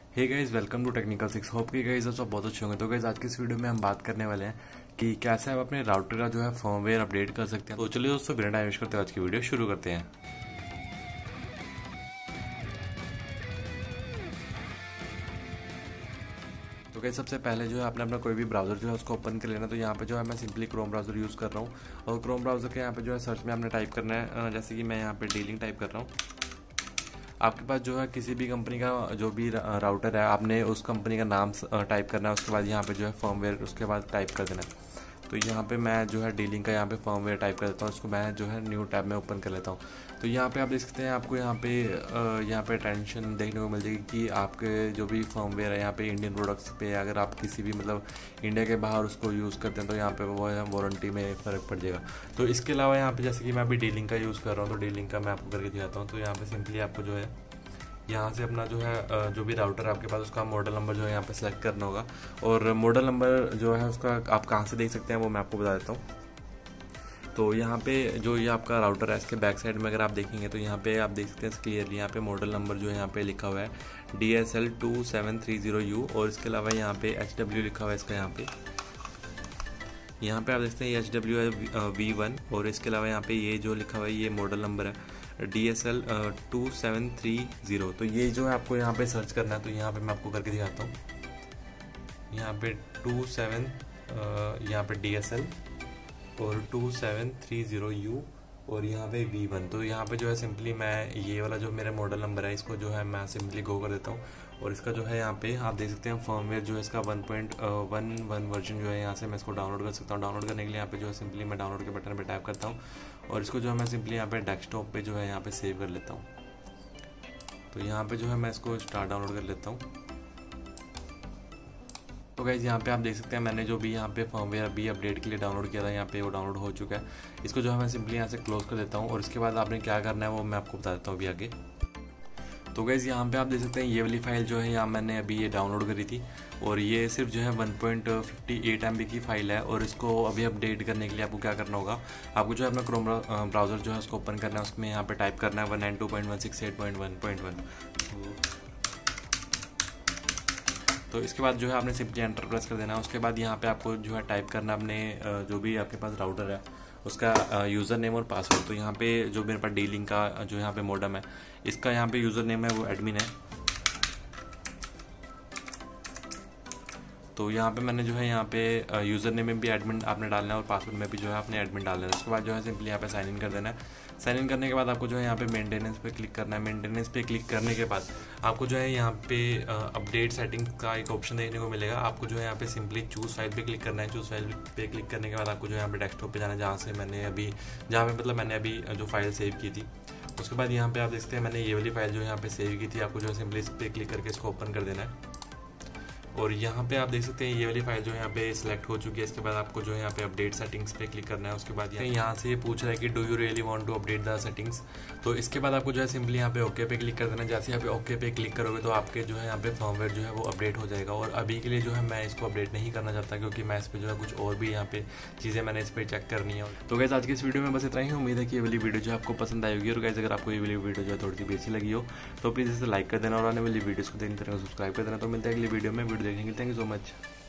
Hey guys, welcome to technical six. Hope कि guys आप सब बहुत अच्छे होंगे। तो गाइस आज की इस वीडियो में हम बात करने वाले हैं कि कैसे आप अपने राउटर का जो है फर्मवेयर अपडेट कर सकते हैं। तो चलिए दोस्तों, बिना टाइम वेस्ट करते हुए आज की वीडियो शुरू करते हैं। तो गाइस सबसे पहले जो है आपने अपना कोई भी ब्राउजर जो है उसको ओपन कर लेना। तो यहाँ पे जो है मैं सिंपली क्रोम ब्राउजर यूज़ कर रहा हूँ और क्रोम ब्राउजर के यहाँ पे जो है सर्च में आपने टाइप करना है, जैसे कि मैं यहाँ पे डीलिंग टाइप कर रहा हूँ। आपके पास जो है किसी भी कंपनी का जो भी राउटर है, आपने उस कंपनी का नाम टाइप करना है। उसके बाद यहाँ पे जो है फर्मवेयर उसके बाद टाइप कर देना है। तो यहाँ पे मैं जो है डीलिंग का यहाँ पे फर्मवेयर टाइप कर देता हूँ। उसको मैं जो है न्यू टैब में ओपन कर लेता हूँ। तो यहाँ पे आप देख सकते हैं, आपको यहाँ पे टेंशन देखने को मिल जाएगी कि आपके जो भी फर्मवेयर है यहाँ पे इंडियन प्रोडक्ट्स पे अगर आप किसी भी मतलब इंडिया के बाहर उसको यूज़ करते हैं तो यहाँ पे वो है वारंटी में फ़र्क पड़ जाएगा। तो इसके अलावा यहाँ पे जैसे कि मैं अभी डीलिंग का यूज़ कर रहा हूँ, तो डीलिंग का मैं आपको करके दिखाता हूँ। तो यहाँ पे सिंपली आपको जो है यहाँ से अपना जो है जो भी राउटर है आपके पास उसका मॉडल नंबर जो है यहाँ पे सेलेक्ट करना होगा। और मॉडल नंबर जो है उसका आप कहाँ से देख सकते हैं वो मैं आपको बता देता हूँ। तो यहाँ पे जो ये आपका राउटर है इसके बैक साइड में अगर आप देखेंगे तो यहाँ पे आप देख सकते हैं क्लियरली, यहाँ पे मॉडल नंबर जो है यहाँ पे लिखा हुआ है DSL2730U। और इसके अलावा यहाँ पे HW लिखा हुआ है इसका। यहाँ पे आप देखते हैं HW है V1। और इसके अलावा यहाँ पे ये जो लिखा हुआ है ये मॉडल नंबर है DSL2730। तो ये जो है आपको यहाँ पे सर्च करना है। तो यहाँ पे मैं आपको करके दिखाता हूँ। यहाँ पे 27 यहाँ पे DSL और 2730U और यहाँ पे V1। तो यहाँ पे जो है सिंपली मैं ये वाला जो मेरा मॉडल नंबर है इसको जो है मैं सिंपली गो कर देता हूँ। और इसका जो है यहाँ पे आप देख सकते हैं फर्मवेयर जो है इसका 1.11 वर्जन जो है यहाँ से मैं इसको डाउनलोड कर सकता हूँ। डाउनलोड करने के लिए यहाँ पे जो है सिंपली मैं डाउनलोड के बटन पे टैप करता हूँ और इसको जो है मैं सिंपली यहाँ पे डेस्कटॉप पे जो है यहाँ पे सेव कर लेता हूँ। तो यहाँ पे जो है मैं इसको स्टार्ट डाउनलोड कर लेता हूँ। तो गाइज यहाँ पे आप देख सकते हैं मैंने जो भी यहाँ पे फर्मवेयर अभी अपडेट के लिए डाउनलोड किया था यहाँ पे वो डाउनलोड हो चुका है। इसको जो है मैं सिंपली यहाँ से क्लोज कर देता हूँ और इसके बाद आपने क्या करना है वो मैं आपको बता देता हूँ अभी आगे। तो गाइज यहाँ पे आप देख सकते हैं ये वाली फाइल जो है यहाँ मैंने अभी ये डाउनलोड करी थी और ये सिर्फ जो है 1.58 MB की फाइल है। और इसको अभी अपडेट करने के लिए आपको क्या करना होगा, आपको जो है अपना क्रोम ब्राउज़र जो है उसको ओपन करना है। उसमें यहाँ पे टाइप करना है 192.168.1.1। तो इसके बाद जो है आपने सिंपली एंटर प्रेस कर देना है। उसके बाद यहाँ पे आपको जो है टाइप करना अपने जो भी आपके पास राउटर है उसका यूज़र नेम और पासवर्ड। तो यहाँ पे जो मेरे पास डीलिंग का जो यहाँ पे मॉडम है इसका यहाँ पे यूज़र नेम है वो एडमिन है। तो यहाँ पे मैंने जो है यहाँ पे यूज़र नेम में भी एडमिन आपने डालना है और पासवर्ड में भी जो है आपने एडमिन डालना है। उसके बाद जो है सिंपली यहाँ पे साइन इन कर देना है। साइन इन करने के बाद आपको जो है यहाँ पे मेंटेनेंस पे क्लिक करना है। मेंटेनेंस पे क्लिक करने के बाद आपको जो है यहाँ पे अपडेट सेटिंग्स का एक ऑप्शन देखने को मिलेगा। आपको जो है यहाँ पे सिंपली चूज़ फाइल पे क्लिक करना है। चूज़ फाइल पे क्लिक करने के बाद आपको जो है यहाँ पे डेस्कटॉप पे जाना है जहाँ पे मैंने अभी जो फाइल सेव की थी। उसके बाद यहाँ पे आप देखते हैं मैंने ये वाली फाइल जो यहाँ पे सेव की थी, आपको जो है सिंपली इस पर क्लिक करके इसको ओपन कर देना है। और यहाँ पे आप देख सकते हैं ये वाली फाइल जो है यहाँ पे सिलेक्ट हो चुकी है। इसके बाद आपको जो है यहाँ पे अपडेट सेटिंग्स पे क्लिक करना है। उसके बाद यहाँ से पूछ रहा है कि do you really want to update the settings. तो इसके बाद आपको जो है सिंपली यहाँ पे ओके पे क्लिक कर देना। जैसे यहाँ पे ओके पे क्लिक करोगे तो आपके जो है यहाँ पे फर्मवेयर जो है वो अपडेट हो जाएगा। और अभी के लिए जो है मैं इसको अपडेट नहीं करना चाहता क्योंकि मैं इस पर जो है कुछ और भी यहाँ पे चीज़ें मैंने इस पर चेक करनी है। तो गाइस आज की इस वीडियो में बस इतना ही। उम्मीद है कि ये वाली वीडियो जो आपको पसंद आई होगी। और गाइस अगर आपको ये वाली वीडियो जो है थोड़ी सी भी अच्छी लगी हो तो प्लीज़ इसे लाइक कर देना और आने वाली वीडियोज़ को देखने तरह सब्सक्राइब कर देना। तो मिलते हैं अगली वीडियो में। वीडियो देखने के लिए थैंक यू सो मच।